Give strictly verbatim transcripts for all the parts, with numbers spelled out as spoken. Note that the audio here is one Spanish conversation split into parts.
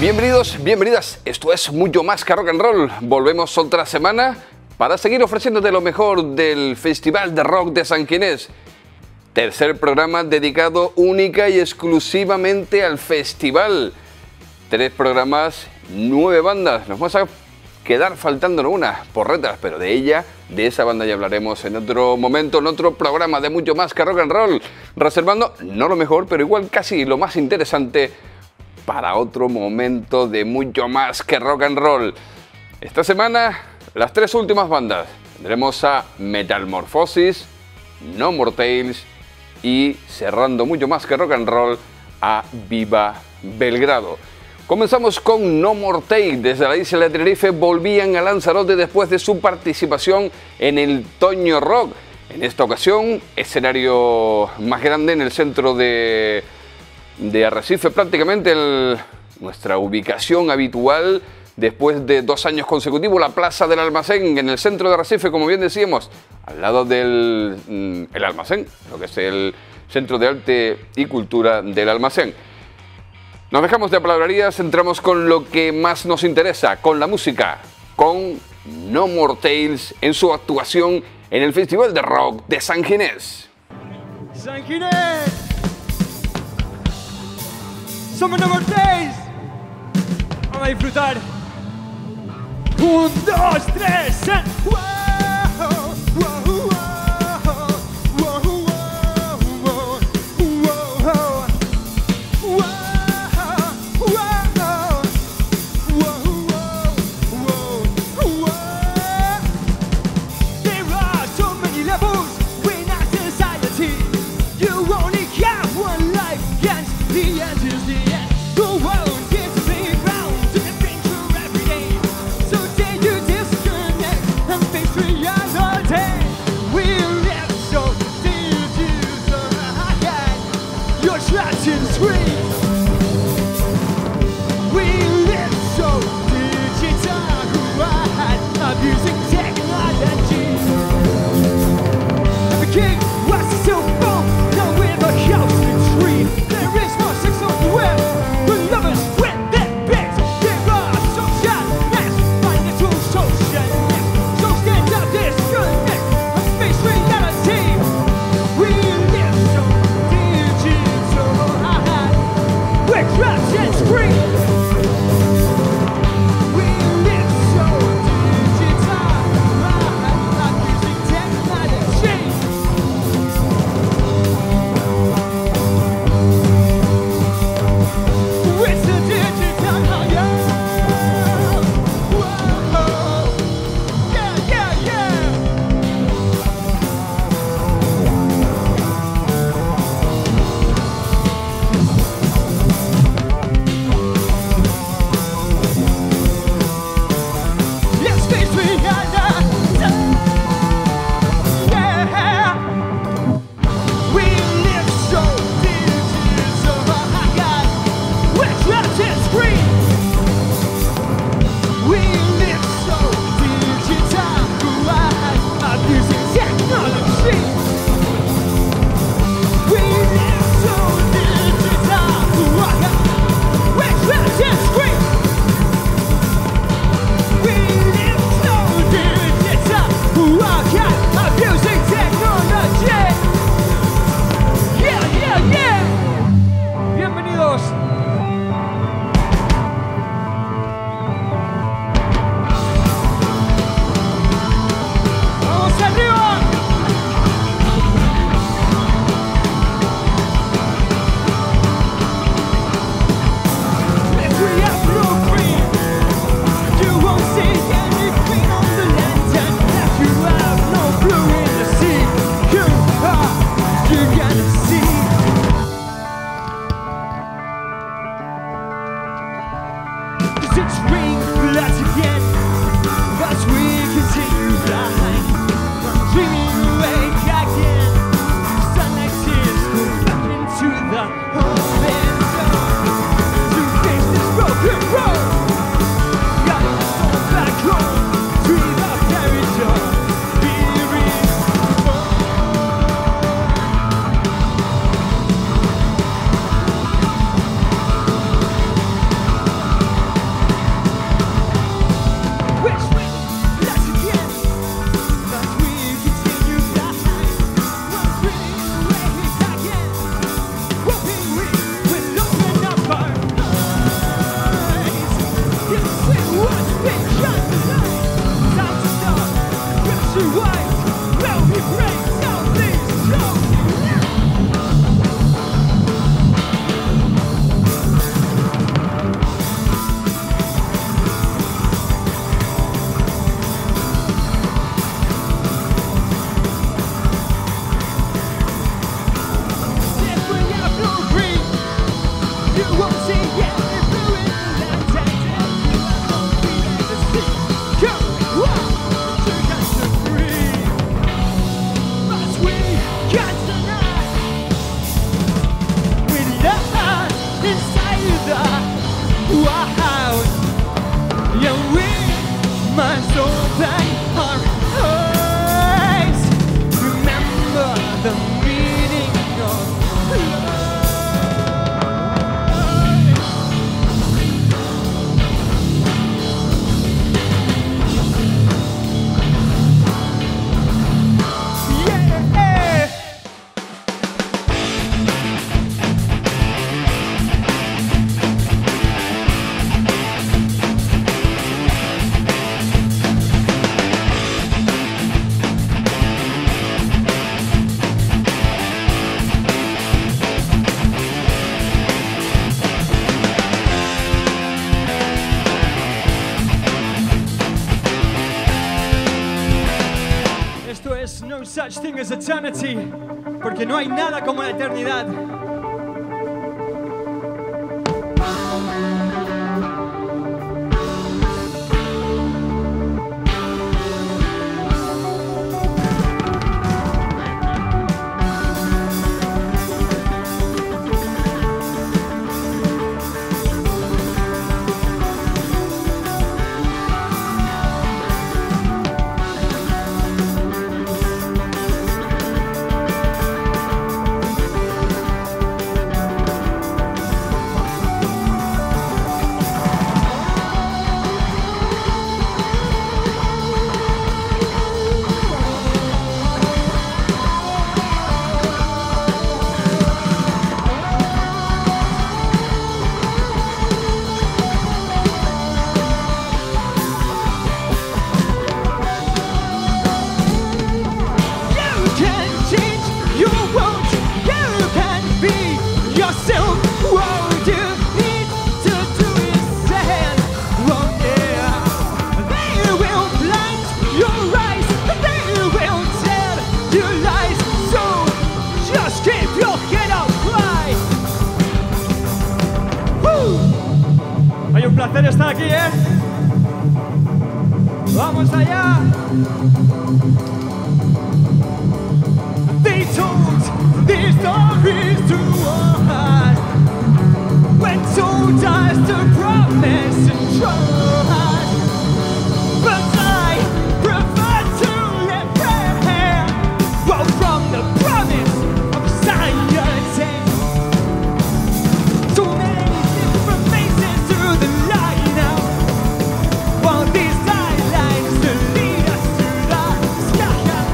Bienvenidos, bienvenidas. Esto es mucho más que rock and roll. Volvemos otra semana para seguir ofreciéndote lo mejor del Festival de Rock de San Ginés. Tercer programa dedicado única y exclusivamente al festival. Tres programas, nueve bandas. Nos vamos a quedar faltándonos unas porretas, pero de ella, de esa banda ya hablaremos en otro momento, en otro programa de mucho más que rock and roll. Reservando, no lo mejor, pero igual casi lo más interesante para otro momento de mucho más que rock and roll. Esta semana, las tres últimas bandas. Tendremos a Metamorphosis, No More Tales y, cerrando mucho más que rock and roll, a Viva Belgrado. Comenzamos con No More Tales. Desde la isla de Tenerife volvían a Lanzarote después de su participación en el Toño Rock. En esta ocasión, escenario más grande en el centro de... de Arrecife, prácticamente el, nuestra ubicación habitual después de dos años consecutivos, la Plaza del Almacén en el centro de Arrecife, como bien decíamos, al lado del mm, el Almacén, lo que es el Centro de Arte y Cultura del Almacén. Nos dejamos de palabrerías, entramos con lo que más nos interesa, con la música, con No More Tales en su actuación en el Festival de Rock de San Ginés. ¡San Ginés! ¡Somos No More Tales! Vamos a disfrutar. Un, dos, tres, and... ¡Wow! ¡Wow! ¡Wow! ¡Wow! ¡Wow! ¡Wow! There are so many levels in our society. You only have one life, and the end is the end. The world is a playground to adventure every day. So dare you disconnect and face reality. We live so digital, you're trapped in screens. We live so digital, abusing technology. The king was so full, now we're the house and tree. There is no sex on the web, the lovers with their beds. There are social nets, financial social nets. So stand up, disconnect, and face reality. We live so digital, we're trapped in screens. We live so digital, abusing technology. It's a digital, yeah. Whoa. Yeah, yeah, yeah. Let's face reality. Yeah. We live so digital, we're trapped in screens. We live so digital, abusing technology. We live so digital, we're trapped in screens. We live so digital, abusing technology. Yeah, yeah, yeah. Bienvenidos. Vamos arriba. If we have blueprint, you won't see anything on the lantern. If you have no blue in the sea, you are, you're gonna see. Cause it's ring lights again, as we continue flying, dreaming awake again. Sunlight is back into the open zone. To face this broken road, gotta fall back home, dream of no such thing as eternity, porque no hay nada como la eternidad. Hay un placer estar aquí, ¿eh? ¡Vamos allá! They told these stories to us when told us to promise and trust. But I prefer to live here, well, from the promise of society. So many different faces through the line now. While these guidelines to lead us to the sky.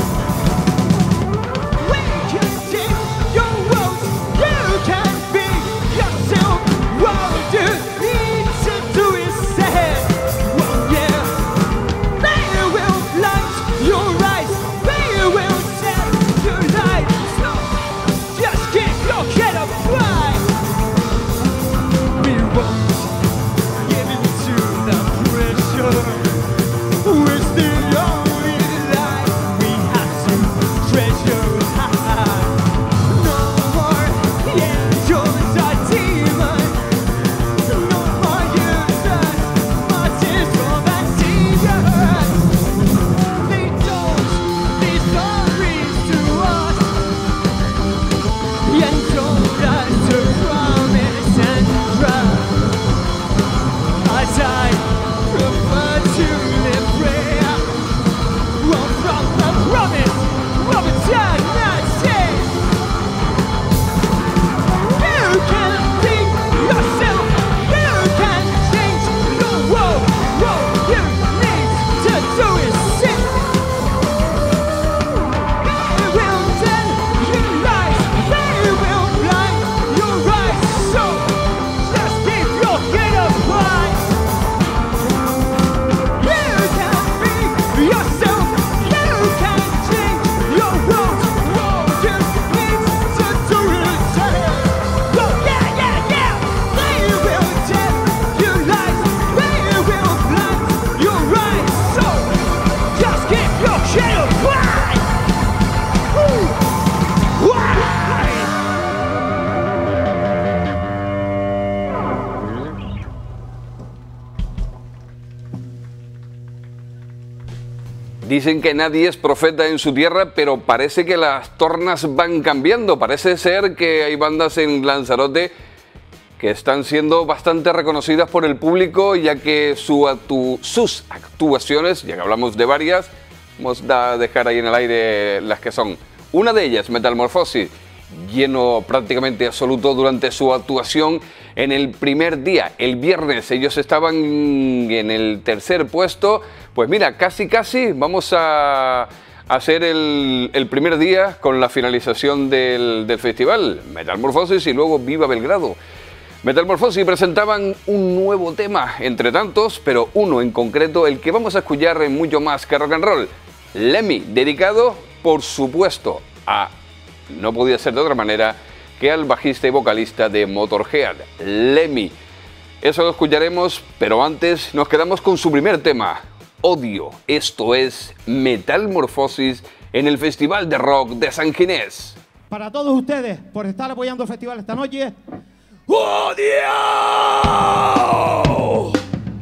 We can take your roads, you can be yourself. What you need to do is say, well, yeah. They will light your eyes, they will set your light. So just keep your head up high. We won't give in to the pressure. It's the only life we have to treasure high. No more angels or demons. No more users, martyrs or saviors. They told these stories to us and told us to promise and trust. As I prefer to live free, well, from the promise of eternity. You can be yourself, you can change the world. What you need to do is sing. They will tell you lies, they will blind your eyes. So just keep your head up high. You can be yourself, you can change your world. What you need to do is sing. Go, yeah, yeah, yeah. They will tell you lies, they will blind your eyes. So just keep your head up high. Woo. Why? Dicen que nadie es profeta en su tierra, pero parece que las tornas van cambiando. Parece ser que hay bandas en Lanzarote que están siendo bastante reconocidas por el público, ya que su actu- sus actuaciones, ya que hablamos de varias, vamos a dejar ahí en el aire las que son. Una de ellas, Metamorphosis, lleno prácticamente absoluto durante su actuación en el primer día, el viernes. Ellos estaban en el tercer puesto. Pues mira, casi casi vamos a hacer el, el primer día con la finalización del, del festival, Metamorphosis y luego Viva Belgrado. Metamorphosis presentaban un nuevo tema entre tantos, pero uno en concreto, el que vamos a escuchar en mucho más que rock and roll, Lemmy, dedicado por supuesto a, no podía ser de otra manera, que al bajista y vocalista de Motorhead, Lemmy. Eso lo escucharemos, pero antes nos quedamos con su primer tema, Odio. Esto es Metamorphosis en el Festival de Rock de San Ginés. Para todos ustedes, por estar apoyando el festival esta noche. ¡Odio!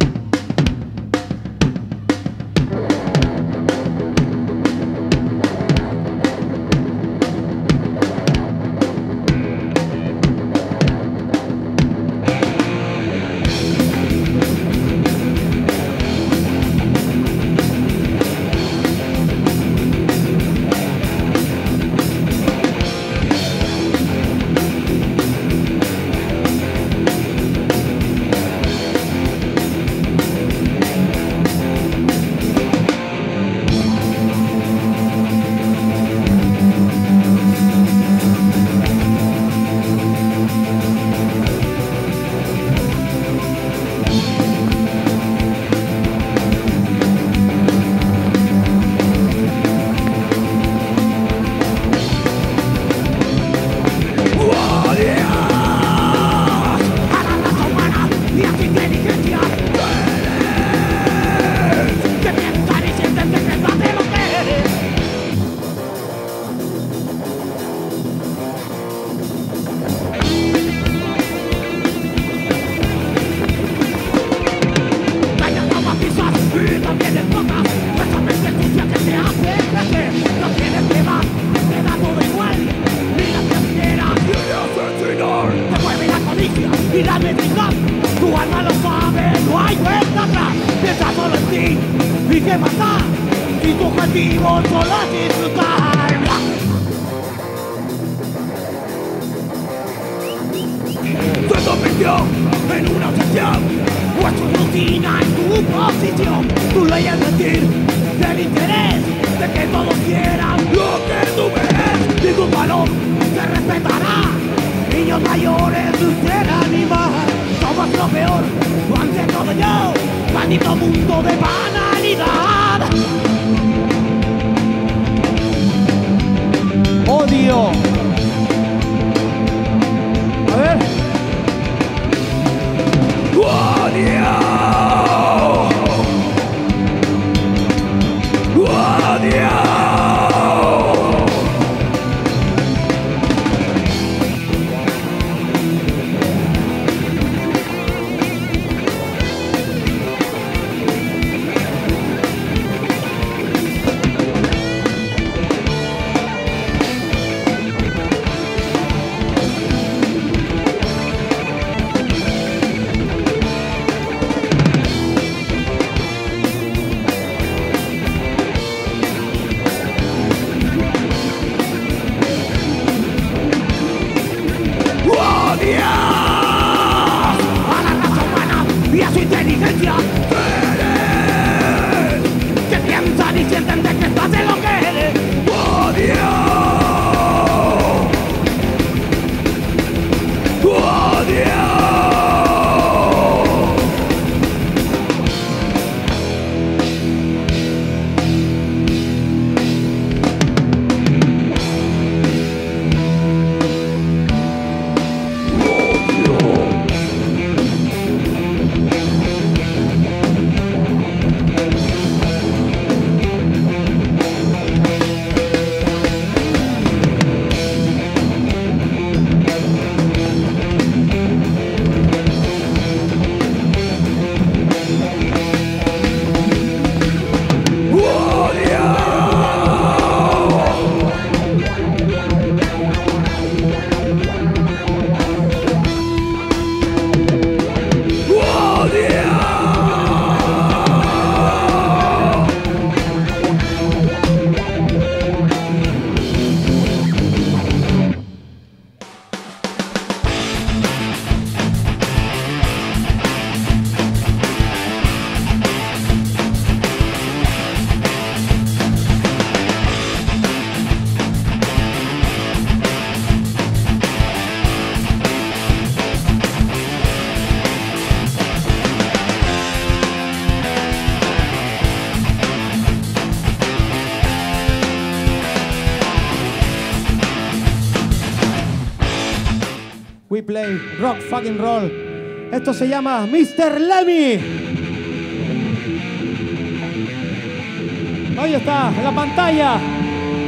We play rock fucking roll. Esto se llama mister Lemmy. Ahí está, en la pantalla.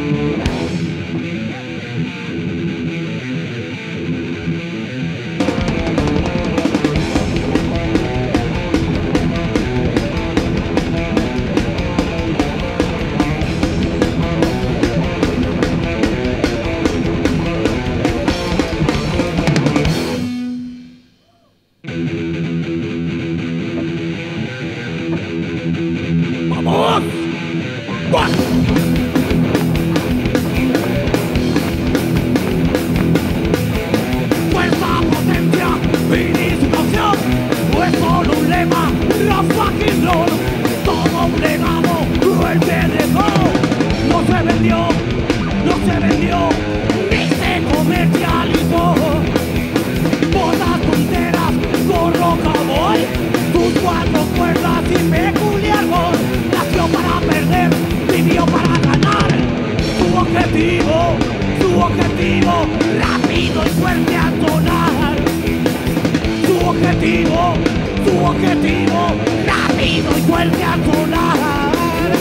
Fuerza, potencia y distorsión, no es solo un lema, rock fucking roll. Todo un legado, el que dejó. No se vendió, no se vendió, ni se comercializó. Botas punteras, gorro cowboy, tus cuatro cuerdas y peculiar voz. Nació para perder, vivió para ganar. Su objetivo, su objetivo, rápido y fuerte a sonar. Su objetivo, su objetivo, rápido y fuerte a sonar.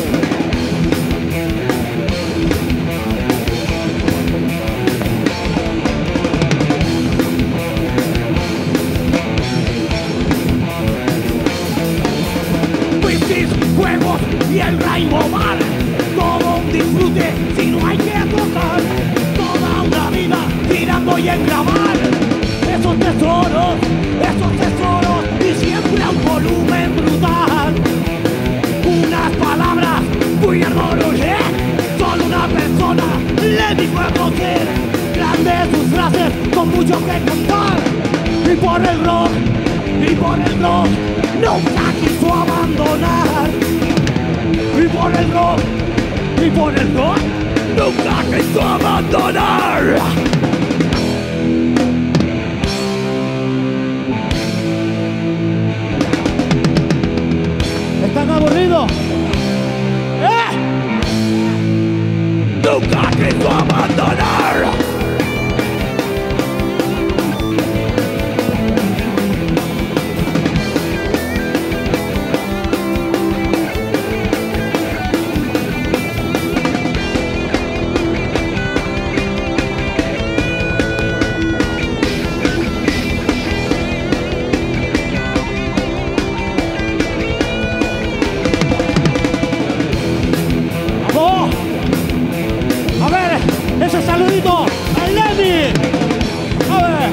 Juegos y el Rainbow Bar, todo un disfrute si no hay que tocar. Toda una vida tirando y en grabar esos tesoros, esos tesoros y siempre a un volumen brutal. Unas palabras muy armonía, solo una persona le dijo a conocer. Grandes sus frases con mucho que contar. Y por el rock, y por el rock nunca quiso abandonar. Y por el rock, y por el rock nunca quiso abandonar. ¿Están aburridos? ¡Eh! Nunca quiso abandonar. ¡Ese saludito al Lemmy! A ver.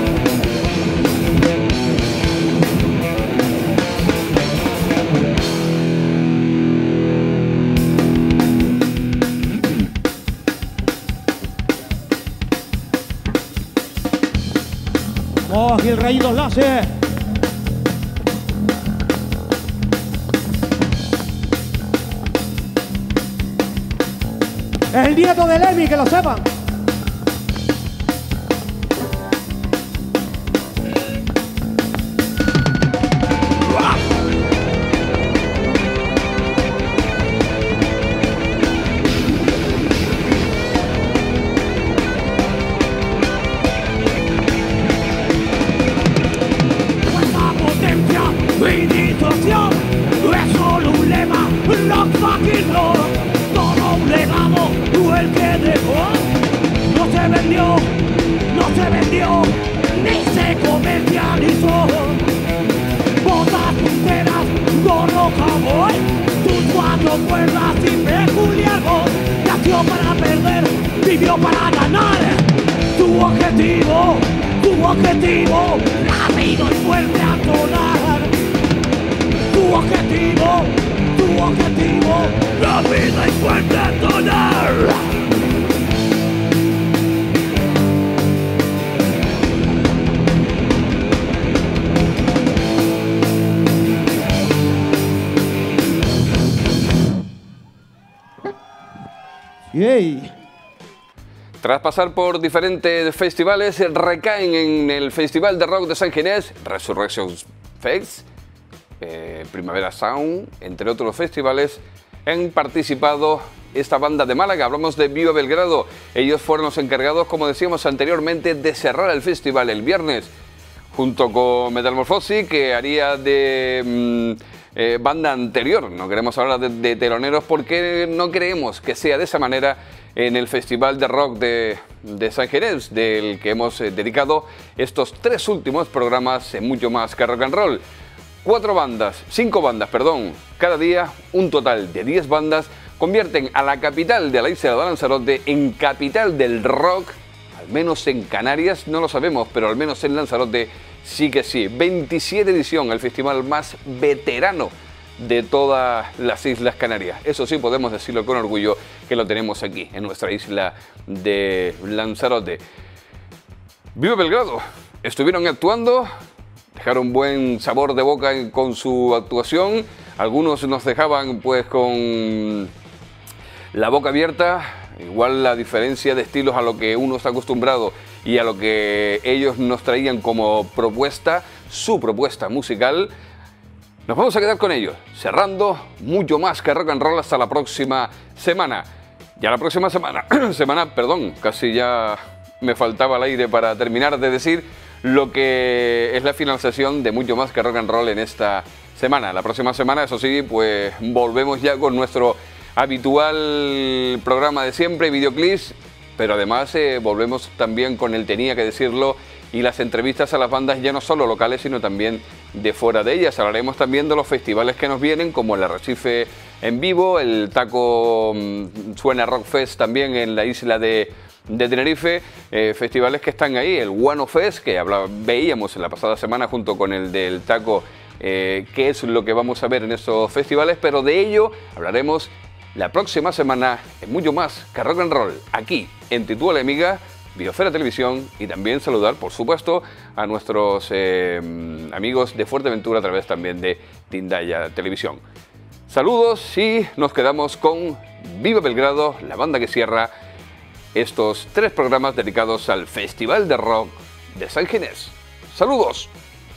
Oh, aquí el Rayitos Láser. Es el nieto de Lemmy, que lo sepan. Vivió para ganar. Tu objetivo, tu objetivo, rápido y fuerte a sonar. Tu objetivo, tu objetivo, rápido y fuerte a sonar. Yay. Tras pasar por diferentes festivales, recaen en el Festival de Rock de San Ginés, Resurrection Fest, eh, Primavera Sound, entre otros festivales. Han participado esta banda de Málaga, hablamos de Viva Belgrado. Ellos fueron los encargados, como decíamos anteriormente, de cerrar el festival el viernes, junto con Metamorfosis, que haría de mmm, eh, banda anterior. No queremos hablar de, de teloneros porque no creemos que sea de esa manera en el Festival de Rock de, de San Ginés, del que hemos eh, dedicado estos tres últimos programas en Mucho Más que Rock and Roll. Cuatro bandas, cinco bandas, perdón, cada día un total de diez bandas convierten a la capital de la isla de Lanzarote en capital del rock, al menos en Canarias, no lo sabemos, pero al menos en Lanzarote sí que sí. veintisiete edición, el festival más veterano de todas las Islas Canarias. Eso sí, podemos decirlo con orgullo que lo tenemos aquí, en nuestra isla de Lanzarote. ¡Viva Belgrado! Estuvieron actuando, dejaron buen sabor de boca con su actuación. Algunos nos dejaban pues con la boca abierta. Igual la diferencia de estilos a lo que uno está acostumbrado y a lo que ellos nos traían como propuesta, su propuesta musical. Nos vamos a quedar con ellos, cerrando mucho más que rock and roll hasta la próxima semana. Ya la próxima semana, semana, perdón, casi ya me faltaba el aire para terminar de decir lo que es la finalización de mucho más que rock and roll en esta semana. La próxima semana, eso sí, pues volvemos ya con nuestro habitual programa de siempre, videoclips, pero además eh, volvemos también con el Tenía que Decirlo y las entrevistas a las bandas ya no solo locales, sino también de fuera de ellas. Hablaremos también de los festivales que nos vienen, como el Arrecife en vivo, el Taco mm, Suena Rock Fest también en la isla de, de Tenerife, eh, festivales que están ahí, el Guano Fest, que hablaba, veíamos en la pasada semana junto con el del Taco, eh, qué es lo que vamos a ver en esos festivales, pero de ello hablaremos la próxima semana en mucho más que rock and roll, aquí en Titúa la Amiga, Biosfera Televisión, y también saludar, por supuesto, a nuestros eh, amigos de Fuerteventura a través también de Tindaya Televisión. Saludos y nos quedamos con Viva Belgrado, la banda que cierra estos tres programas dedicados al Festival de Rock de San Ginés. ¡Saludos!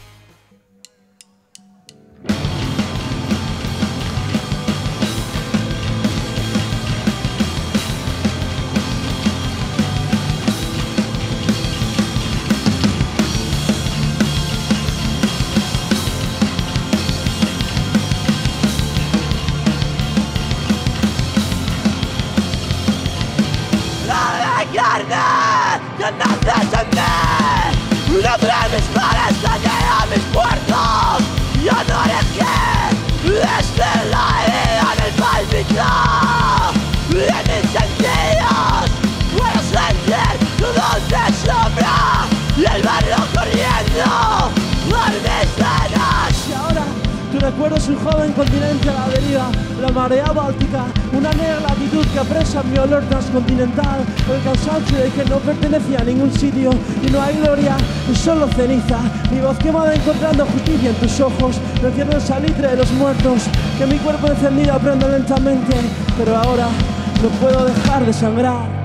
Que naces en mí, no traes para salir a mis puertos. Yo no elegí desde la ira en el palpitar. En mis sentidos puedo sentir todo de sombra y el barrio corriendo por mis venas. Y ahora tu recuerdo es un joven continente a la deriva, la marea báltica, una negra latitud que apresa mi olor transcontinental, el cansancio de que no pertenecía a ningún sitio y no hay gloria, solo ceniza, mi voz quemada encontrando justicia en tus ojos, me encierro el salitre de los muertos, que mi cuerpo encendido aprende lentamente, pero ahora no puedo dejar de sangrar.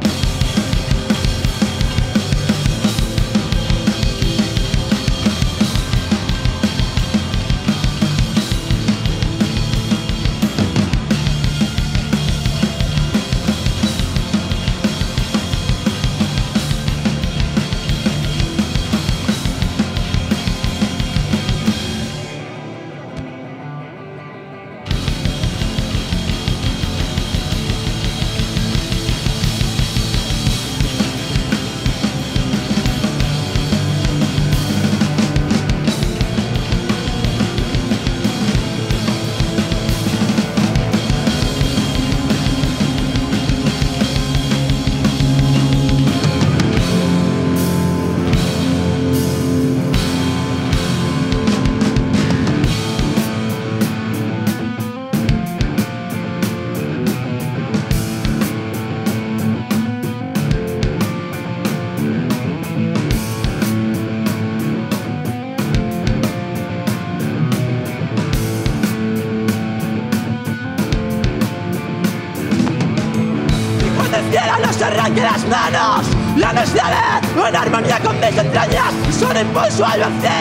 Arranque las manos, la necesitaré en armonía con mis entrañas, son impulso al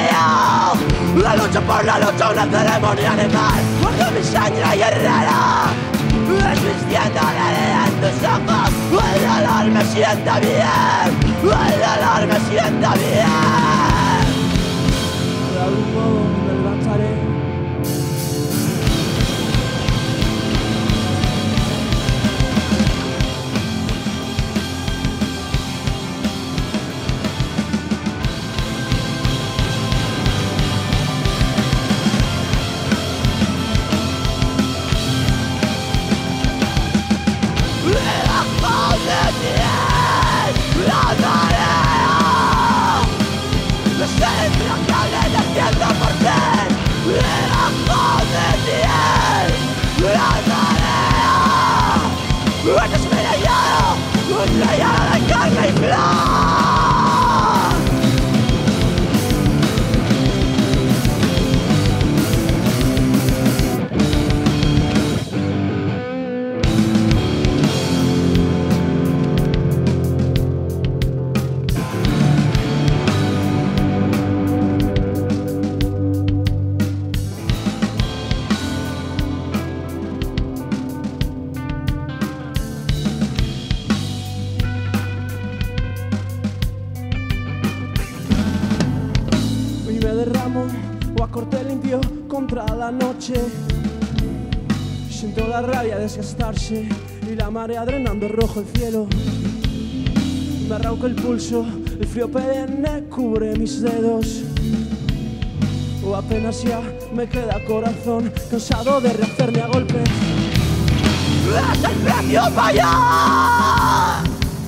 vacío. La lucha por la lucha, una ceremonia animal, guardo mi sangre guerrera, desvistiendo la herida en tus ojos. El dolor me sienta bien, el dolor me sienta bien. De algún modo me levantaré. Siempre que le defiendo por ti. noche. Siento la rabia desgastarse y la marea drenando rojo el cielo. Me arranco el pulso, el frío perenne cubre mis dedos. O apenas ya me queda corazón, cansado de rehacerme a golpes. Es el precio pagar.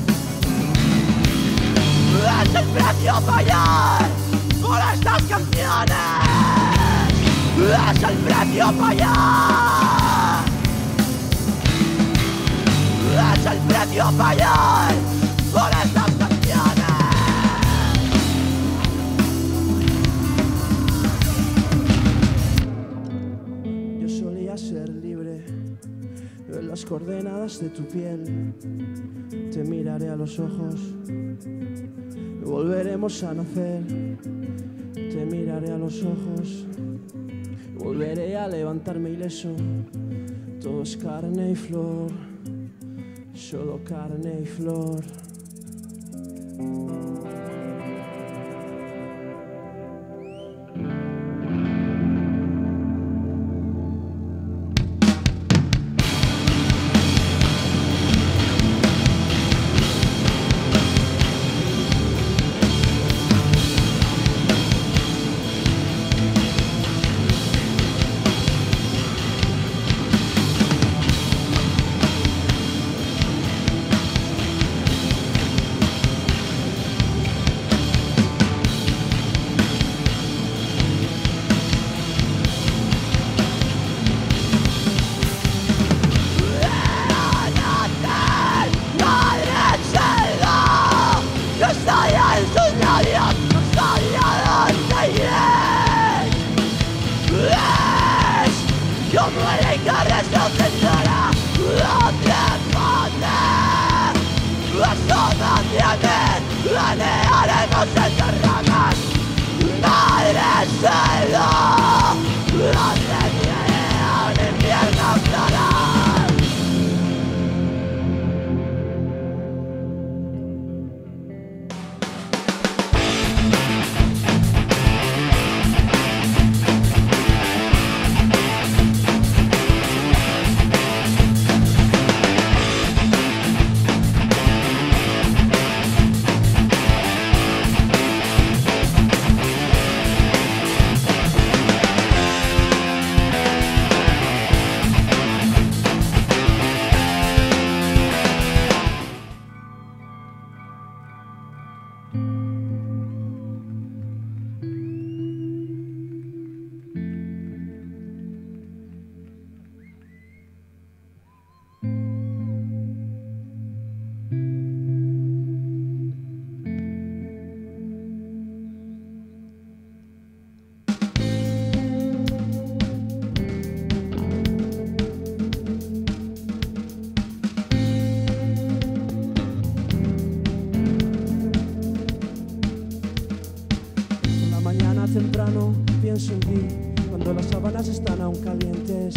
Es el precio pagar por estas canciones. Es el precio pagar. Es el precio pagar por estas canciones. Yo solía ser libre en las coordenadas de tu piel. Te miraré a los ojos, volveremos a nacer. Te miraré a los ojos, volveré a levantarme ileso. Todo es carne y flor, solo carne y flor. Temprano pienso en ti cuando las sábanas están aún calientes.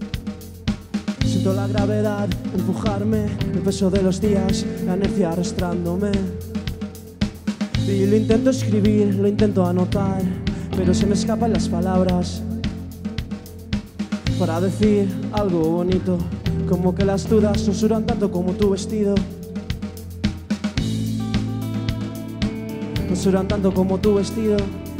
Siento la gravedad empujarme, el peso de los días, la inercia arrastrándome. Y lo intento escribir, lo intento anotar, pero se me escapan las palabras para decir algo bonito, como que las dudas susurran tanto como tu vestido. Susurran tanto como tu vestido.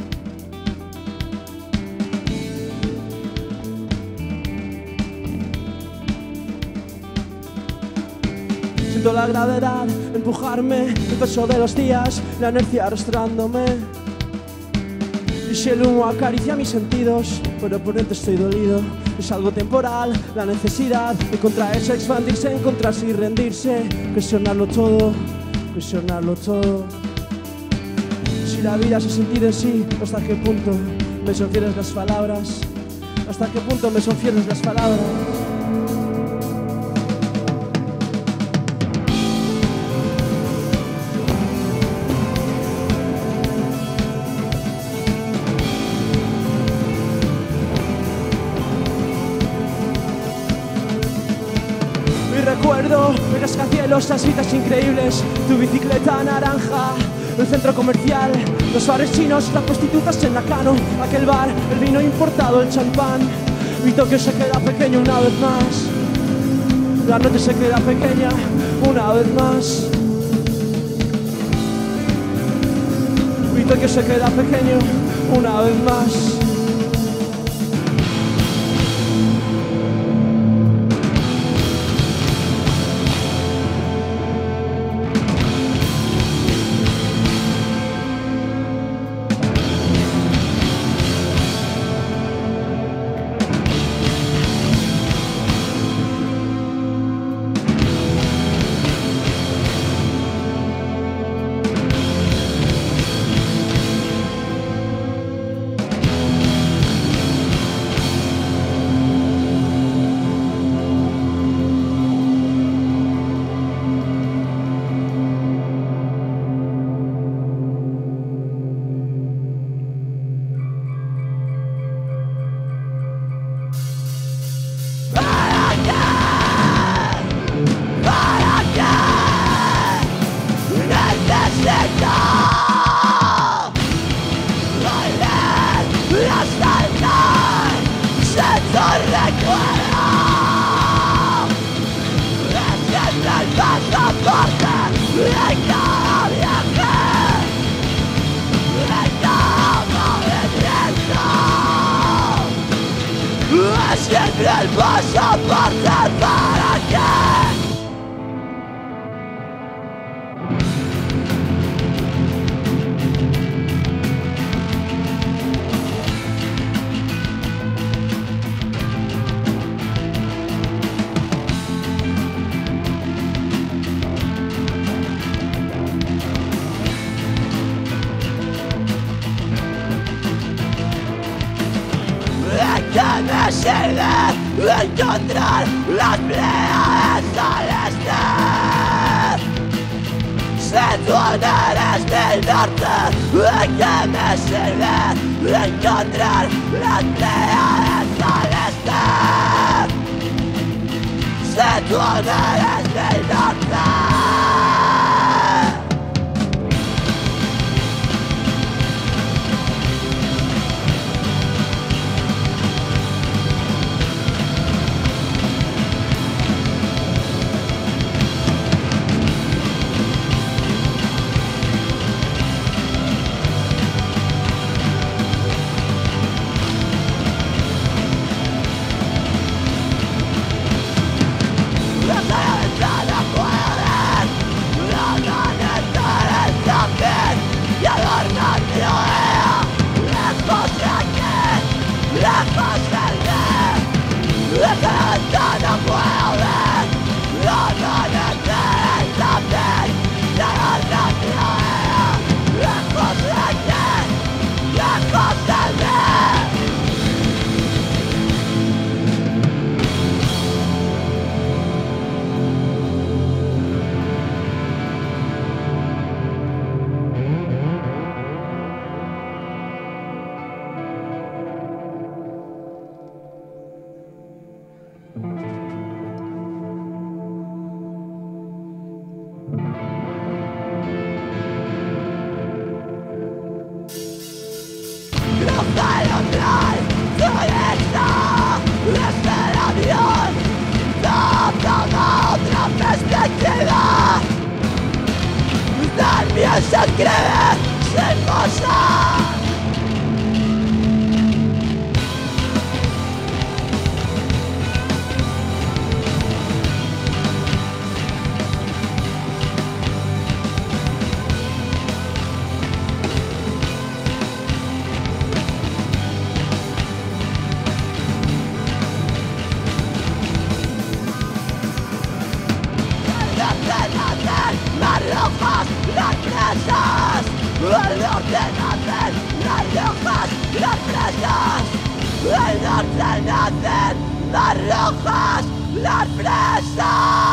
Siento la gravedad empujarme, el peso de los días, la inercia arrastrándome. Y si el humo acaricia mis sentidos, pero por dentro estoy dolido. Es algo temporal, la necesidad de contraerse, expandirse, encontrarse y rendirse. Cuestionarlo todo, cuestionarlo todo. Si la vida se sentido en sí, ¿hasta qué punto me son fieles las palabras? ¿Hasta qué punto me son fieles las palabras? Recuerdo el rascacielos, las citas increíbles, tu bicicleta naranja, el centro comercial, los bares chinos, las prostitutas en Nakano, aquel bar, el vino importado, el champán, Mi toque se queda pequeño una vez más. La noche se queda pequeña una vez más. Mi toque se queda pequeño una vez más. Siempre el pasaporte para qué. ¿De qué me sirve encontrar las pleiades celestes? Si tú no eres del norte, ¿de qué me sirve encontrar las pleiades celestes? Si tú no eres del norte. Se cree sin pasar. Las rojas, las fresas, el norte nacen las rojas, las fresas, el norte nacen las rojas, las fresas.